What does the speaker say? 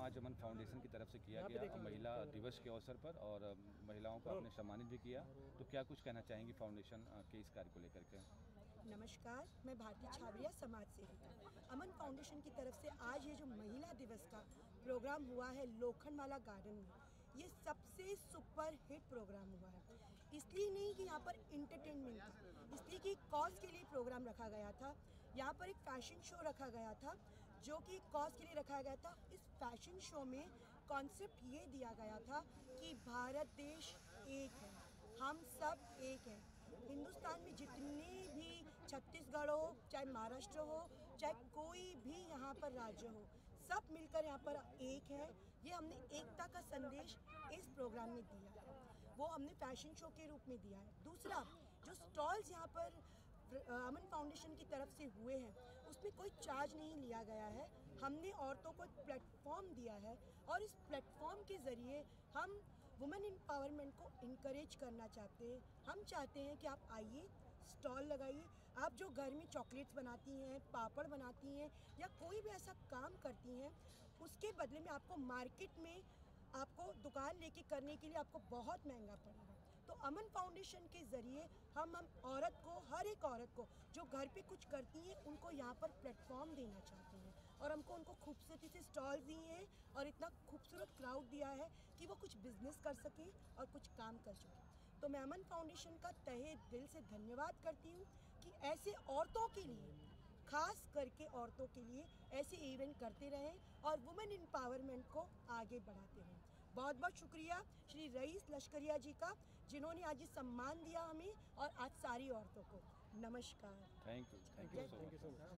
आज अमन फाउंडेशन की तरफ से किया गया महिला दिवस के अवसर पर, और महिलाओं को आपने सम्मानित भी किया, तो क्या कुछ कहना चाहेंगी फाउंडेशन के इस कार्य को लेकर के? नमस्कार, मैं भारती छाबरिया, समाज सेविका। अमन फाउंडेशन की तरफ से आज ये जो महिला दिवस का प्रोग्राम हुआ है लोखंडवाला गार्डन में, ये सबसे सुपर हिट प्रोग्राम हुआ है। इसलिए नहीं कि यहाँ पर इंटरटेनमेंट था, इसलिए कि कॉज के लिए प्रोग्राम रखा गया था। यहाँ पर एक फैशन शो रखा गया था जो कि कॉज के लिए रखा गया था। इस फैशन शो में कॉन्सेप्ट ये दिया गया था कि भारत देश एक है, हम सब एक हैं। हिंदुस्तान में जितने भी छत्तीसगढ़ हो, चाहे महाराष्ट्र हो, चाहे कोई भी यहाँ पर राज्य हो, सब मिलकर यहाँ पर एक है। ये हमने एकता का संदेश इस प्रोग्राम में दिया है, वो हमने फैशन शो के रूप में दिया है। दूसरा, जो स्टॉल्स यहाँ पर अमन फाउंडेशन की तरफ से हुए हैं, उसमें कोई चार्ज नहीं लिया गया है। हमने औरतों को एक प्लेटफॉर्म दिया है और इस प्लेटफॉर्म के ज़रिए हम वुमेन एम्पावरमेंट को इनकरेज करना चाहते हैं। हम चाहते हैं कि आप आइए, स्टॉल लगाइए। आप जो घर में चॉकलेट्स बनाती हैं, पापड़ बनाती हैं या कोई भी ऐसा काम करती हैं, उसके बदले में आपको मार्केट में आपको दुकान लेके करने के लिए आपको बहुत महंगा पड़ेगा। तो अमन फाउंडेशन के ज़रिए हम औरत को, हर एक औरत को जो घर पे कुछ करती हैं, उनको यहाँ पर प्लेटफॉर्म देना चाहते हैं। और हमको उनको खूबसूरती से स्टॉल दिए हैं और इतना खूबसूरत क्राउड दिया है कि वो कुछ बिजनेस कर सकें और कुछ काम कर सकें। तो मैं अमन फाउंडेशन का तहे दिल से धन्यवाद करती हूँ कि ऐसे औरतों के लिए, खास करके औरतों के लिए ऐसे इवेंट करते रहें और वुमेन एम्पावरमेंट को आगे बढ़ाते रहें। बहुत बहुत शुक्रिया श्री रईस लश्करिया जी का, जिन्होंने आज ये सम्मान दिया हमें और आज सारी औरतों को। नमस्कार। Thank you so much.